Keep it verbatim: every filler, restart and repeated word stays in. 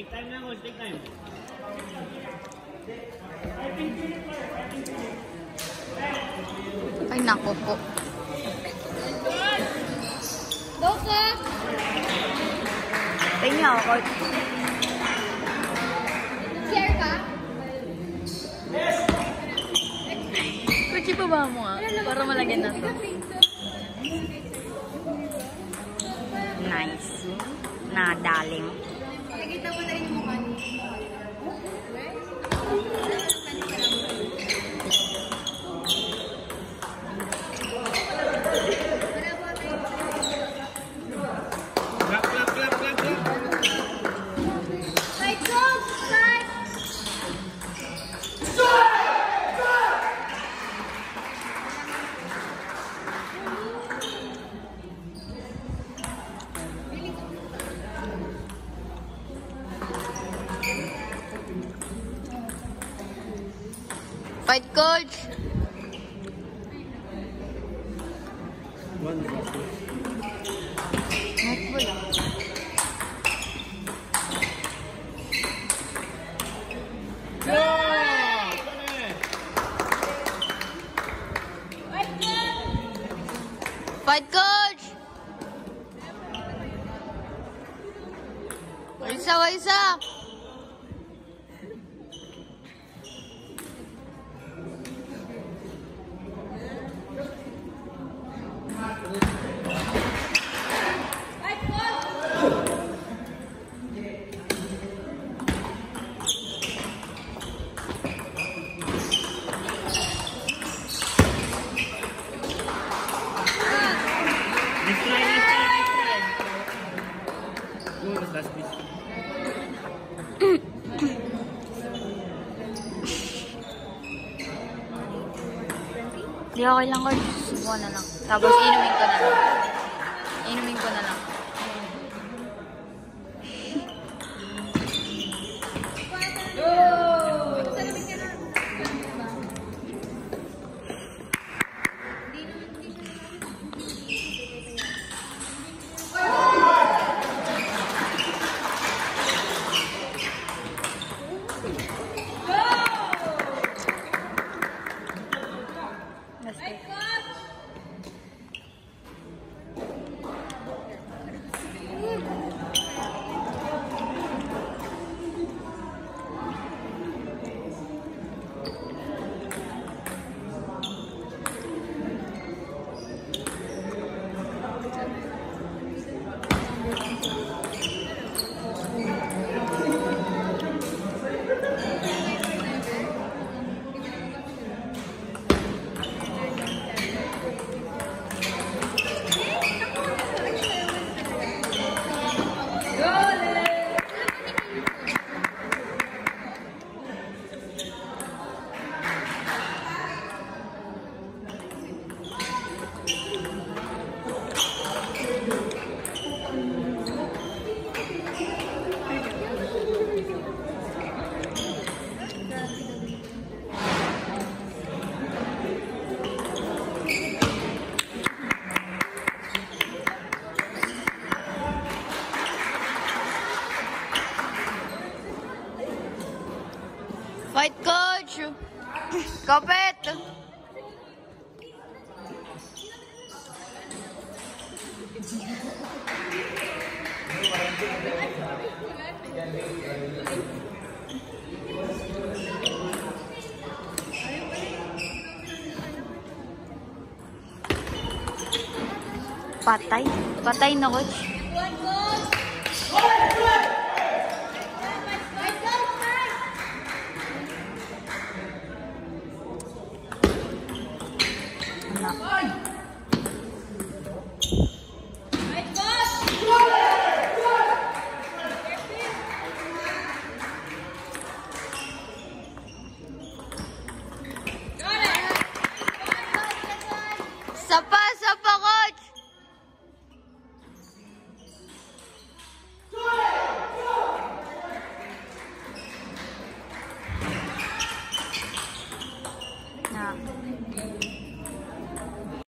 time na, coach. Take time. Ay, nako po. Doka! Tingnan ako, coach. Share ka? Coach, ibaba mo nga. Para malagyan na to. Nice. Nadaling. Nakita mo na rin yung mukha niya. Clap, clap, clap, clap, clap. Fight, coach! Fight! Fight, coach! One, two. Netball. Go! Fight, coach! Isa, isa! Next try, next try, next try. Go, that's last piece. Di okay lang, coach. Subukan na lang. Tapos inumin ko na lang. Inumin ko na lang. Fight, coach! Kapit! Patay. Patay na, coach. Sapa!